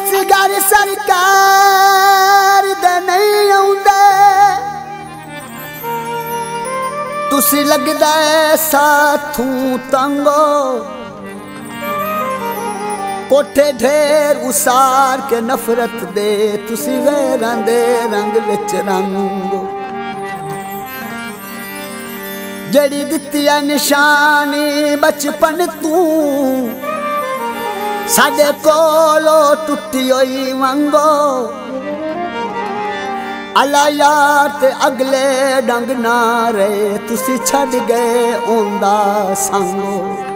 असगर सरकार दे नहीं आउंदे तुसी लगदा है साथू तंगो कोठे ढेर उसार के नफरत दे तुसी वैरां दे रंग विच रंगो जड़ी दित्ती है निशानी बचपन तू साडे कोलो टुटी होई वंगो अला यार ते अगले डंग ना रहे तुसी छड़ गए ओंदा संगो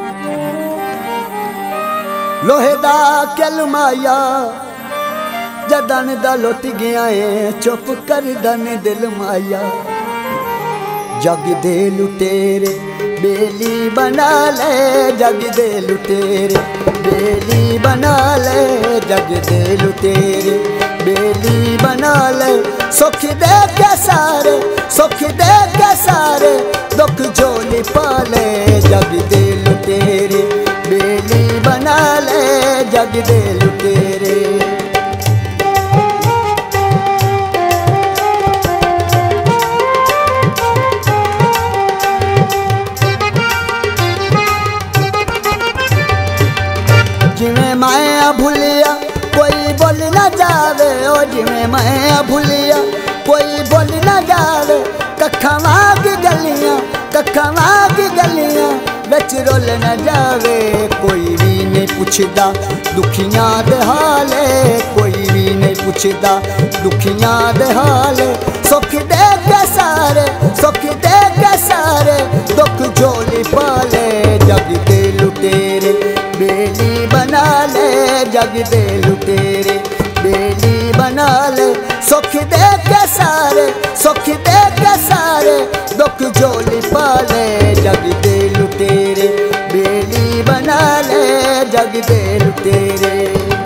लोहे दा कलमाया जदन दा लुट गया है चुप कर दन दिल माया जग दे लुटेरे बेली बना ले जग दे लुटेरे बेली बना ले जग दे लुटेरे बेली बना ले सुख दे के सारे सुख दे के सारे दुख झोली पाले जग दे लुटेरे बेली बना ले जग दे लुटेरे जिमें मैं भूलिया कोई बोल ना जावे ओ जिमें मैं भूलिया कोई बोल ना जावे कखवा की गलियां बच रोल न जावे कोई भी नहीं पुछदा दुखियां दे हाले कोई भी नहीं पुछदा दुखियां दे हाले सुख दे के सारे दुख झोली पाले जग दे लुटेरे बेली बना ले जग दे लुटेरे बेली बना ले सुख दे के सारे दुख झोली पाले जग दे लुटेरे बेली बना ले जग दे लुटेरे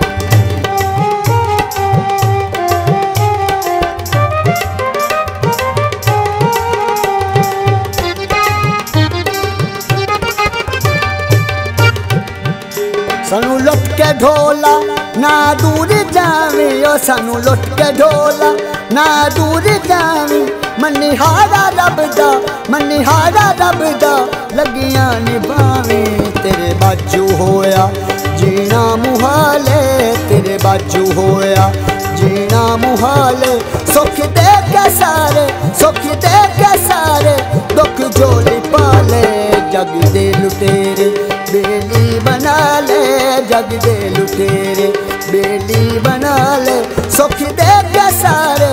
सानू लुट के ढोला ना दूर जावी ओ सानू लुट के ढोला ना दूर जावी मनिहारा रबदा लगियां निभावी तेरे बाजू होया जीना मुहाले तेरे बाजू होया जीना मुहाले सुख दे के सारे दुख झोली पाले जग दे लुटेरे बेली बना ले जग दे लुटेरे बेली बना ले सुख दे के सारे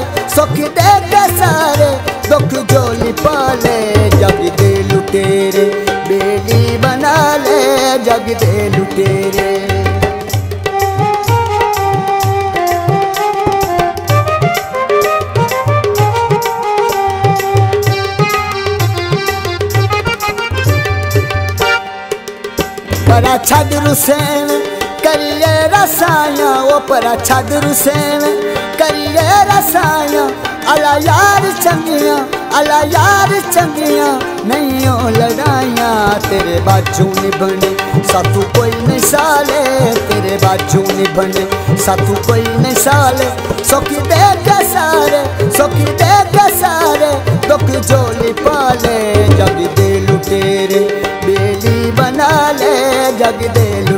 दुख झोली पाले जग दे लुटेरे बेली बना ले जग दे लुटेरे परा छद रुसेन करिए रसाया ओ परा छद रुसेन करिए रसाया अला यार चंगिया नहीं हो लड़ाइया तेरे बाजू निभने साथू कोई नहीं साले तेरे बाजू निभने साथू कोई नहीं साले सुख दे के सारे दुख झोली पाले जग दे लुटेरे बेली बना ले जग दे